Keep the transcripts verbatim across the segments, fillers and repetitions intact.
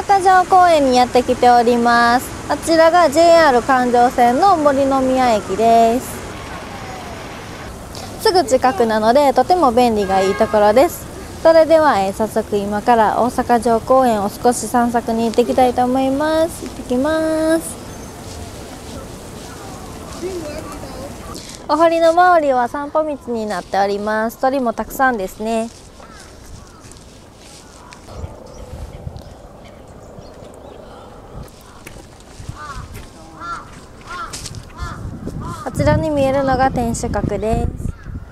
阪城公園にやってきております。あちらが ジェイアール 環状線の森の宮駅です。すぐ近くなのでとても便利がいいところです。それでは、えー、早速今から大阪城公園を少し散策に行ってきたいと思います。行ってきます。お堀の周りは散歩道になっております。鳥もたくさんですね。あちらに見えるのが天守閣です。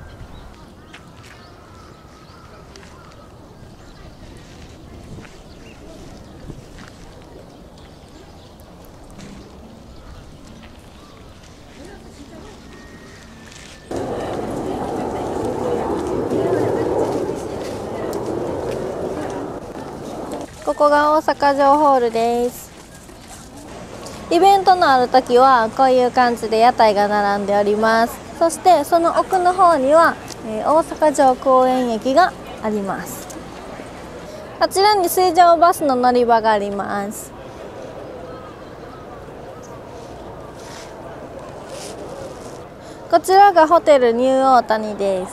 ここが大阪城ホールです。イベントのある時はこういう感じで屋台が並んでおります。そしてその奥の方には、えー、大阪城公園駅があります。あちらに水上バスの乗り場があります。こちらがホテルニューオータニです。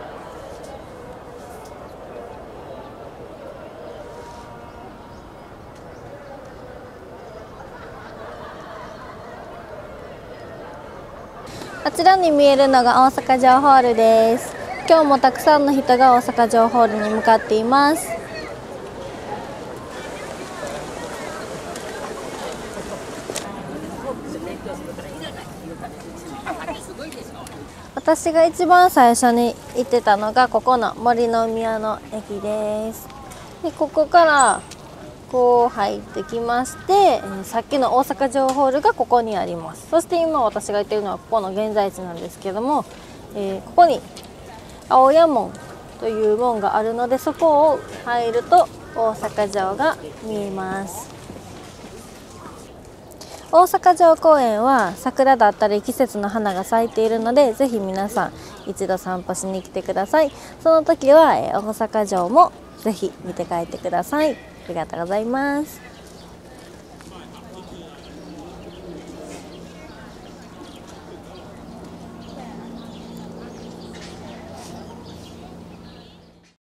あちらに見えるのが大阪城ホールです。今日もたくさんの人が大阪城ホールに向かっています。私が一番最初に行ってたのがここの森の宮の駅です。でここからこう入ってきまして、さっきの大阪城ホールがここにあります。そして今私が行っているのはここの現在地なんですけども、えー、ここに青山門という門があるので、そこを入ると大阪城が見えます。大阪城公園は桜だったり季節の花が咲いているので、ぜひ皆さん一度散歩しに来てください。その時は大阪城もぜひ見て帰ってください。ありがとうございます。